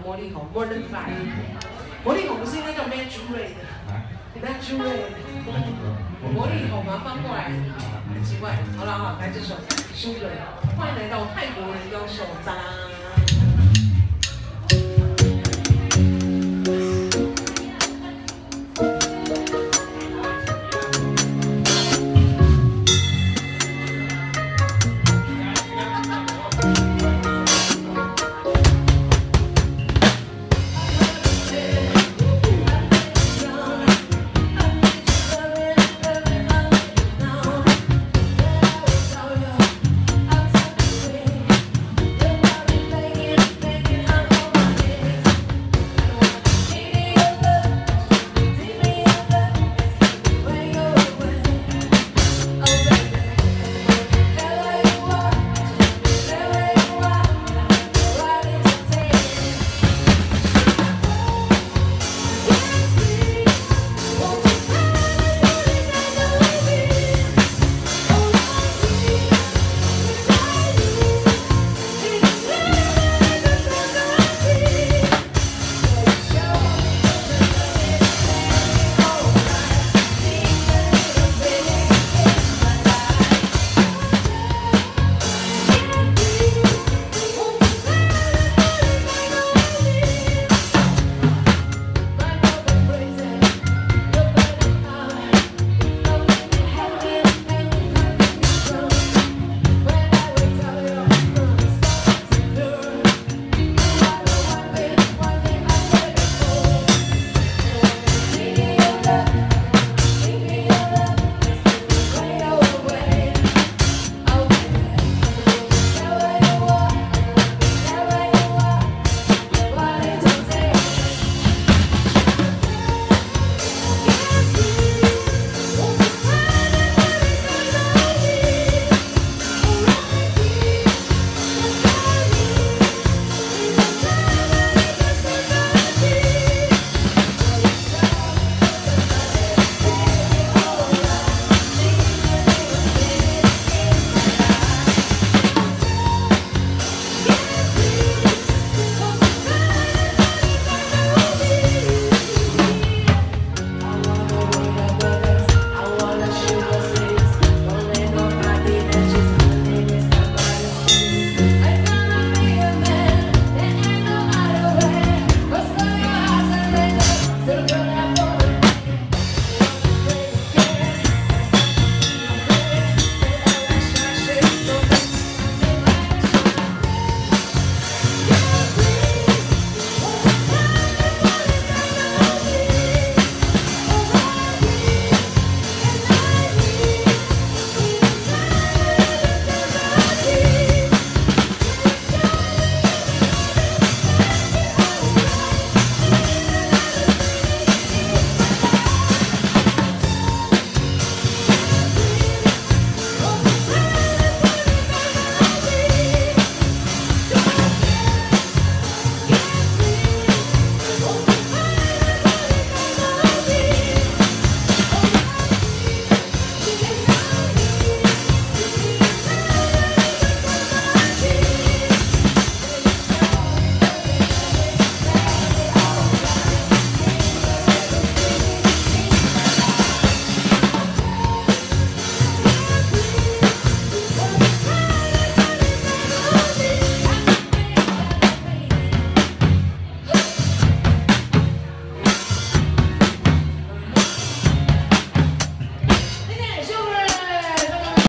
魔力红 More Than Fire。魔力红不是应该叫 Magic Ray 魔力红吗？翻过来很奇怪。好了，来这首 Sugar， 欢迎来到泰国人妖秀，咋啦？